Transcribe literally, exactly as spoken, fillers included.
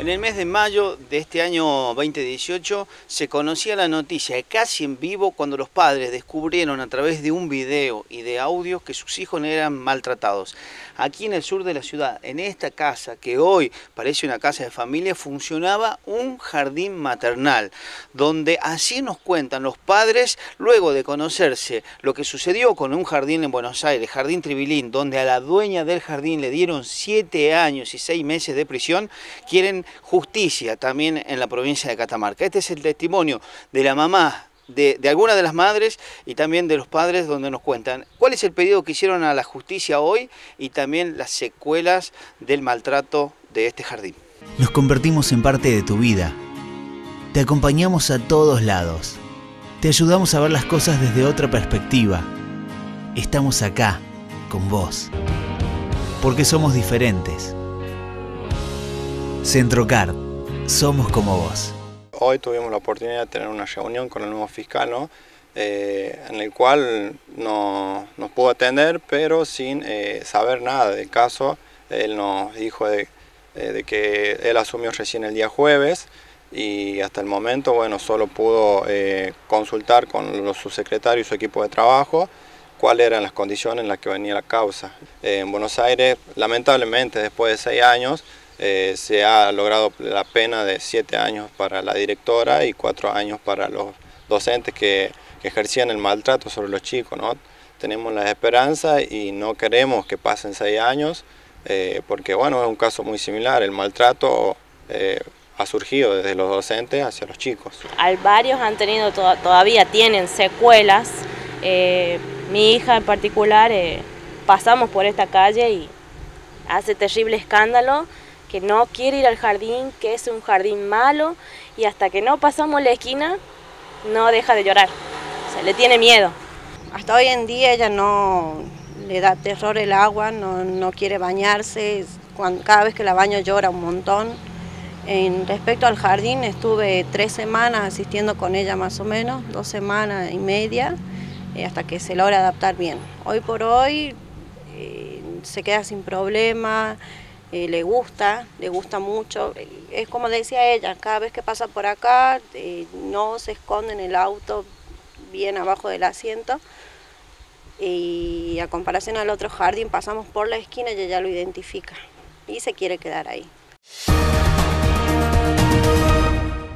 En el mes de mayo de este año veinte dieciocho se conocía la noticia casi en vivo cuando los padres descubrieron a través de un video y de audio que sus hijos eran maltratados. Aquí en el sur de la ciudad, en esta casa que hoy parece una casa de familia, funcionaba un jardín maternal, donde así nos cuentan los padres luego de conocerse lo que sucedió con un jardín en Buenos Aires, Jardín Tribilín, donde a la dueña del jardín le dieron siete años y seis meses de prisión, quieren justicia también en la provincia de Catamarca. Este es el testimonio de la mamá, de, de algunas de las madres y también de los padres, donde nos cuentan cuál es el pedido que hicieron a la justicia hoy y también las secuelas del maltrato de este jardín. Nos convertimos en parte de tu vida. Te acompañamos a todos lados. Te ayudamos a ver las cosas desde otra perspectiva. Estamos acá, con vos. Porque somos diferentes. Centrocar, somos como vos. Hoy tuvimos la oportunidad de tener una reunión con el nuevo fiscal, ¿no? eh, en el cual no, nos pudo atender, pero sin eh, saber nada del caso. Él nos dijo de, eh, de que él asumió recién el día jueves y hasta el momento, bueno, solo pudo eh, consultar con los subsecretarios y su equipo de trabajo cuáles eran las condiciones en las que venía la causa. Eh, en Buenos Aires, lamentablemente, después de seis años, Eh, se ha logrado la pena de siete años para la directora y cuatro años para los docentes que, que ejercían el maltrato sobre los chicos, ¿no? Tenemos la esperanza y no queremos que pasen seis años eh, porque bueno, es un caso muy similar. El maltrato eh, ha surgido desde los docentes hacia los chicos. Al varios han tenido, to todavía tienen secuelas. Eh, mi hija en particular, eh, pasamos por esta calle y hace terrible escándalo, que no quiere ir al jardín, que es un jardín malo, y hasta que no pasamos la esquina no deja de llorar, se le tiene miedo. Hasta hoy en día ella no le da terror el agua, no, no quiere bañarse, cuando, cada vez que la baño llora un montón. En respecto al jardín, estuve tres semanas asistiendo con ella más o menos, dos semanas y media, eh, hasta que se logra adaptar bien. Hoy por hoy eh, se queda sin problema. Eh, le gusta, le gusta mucho, es como decía ella, cada vez que pasa por acá eh, no se esconde en el auto, bien abajo del asiento, y a comparación al otro jardín pasamos por la esquina y ella lo identifica y se quiere quedar ahí.